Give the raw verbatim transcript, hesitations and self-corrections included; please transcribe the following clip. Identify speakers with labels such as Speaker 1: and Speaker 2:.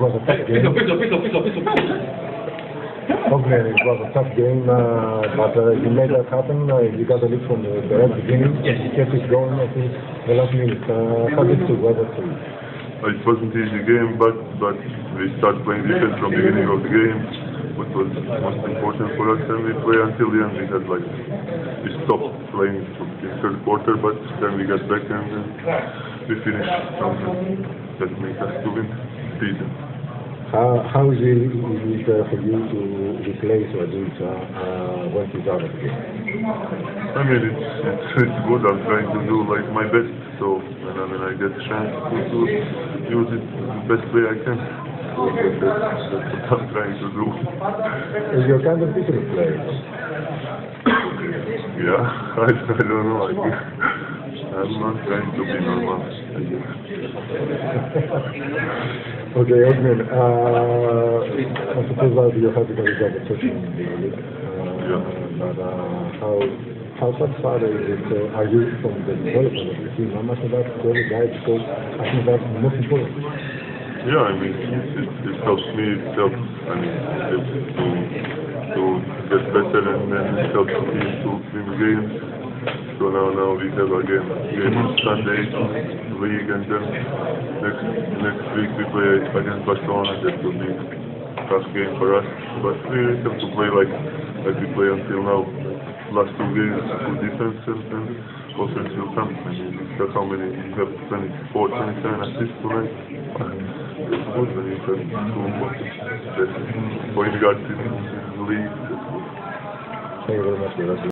Speaker 1: was a tough game.
Speaker 2: Pistol, pistol, pistol, pistol, pistol.
Speaker 1: Okay, it was a tough game, uh, but uh, you made that happen. Uh, you got a lead from the very beginning.
Speaker 2: Yes.
Speaker 1: You kept it going, I think, the last minute. Uh, how did it go?
Speaker 3: It wasn't an easy game, but but we started playing defense from the beginning of the game, which was most important for us, and we played until the end. We had like we stopped playing in the third quarter, but then we got back and uh, we finished something that made us to win the season.
Speaker 1: How how is it, is it uh, for you to replace Raduljic uh, uh, when he's out of the game?
Speaker 3: I mean, it's, it's it's good. I'm trying to do like my best. So when I, when I get a chance to, to use it the best way I can. So that, that's, that's what I'm trying to do.
Speaker 1: You're kind of different player.
Speaker 3: Yeah, I, I don't know. I guess. I'm not trying to be normal.
Speaker 1: Okay, Osman, uh, I suppose that you're happy that you got the position in the league. Uh,
Speaker 3: yeah.
Speaker 1: But uh, how how satisfied is it? Uh, are you from the development of the team? How much of that to every guy? Because I think that's the most important.
Speaker 3: Yeah, I mean, it, it, it helps me. It helps. I mean, it helps to to get better, and then it helps me to win games. So now, now we have again game on Sunday league, and then next next week we play against Barcelona. That will be a tough game for us, but we have to play like like we play until now. Last two games, good defense, and, and offense will come. I mean, look how many you have twenty-four, twenty-seven assists tonight. It's good when you have two best point guards in the league.
Speaker 1: Thank you very much for that.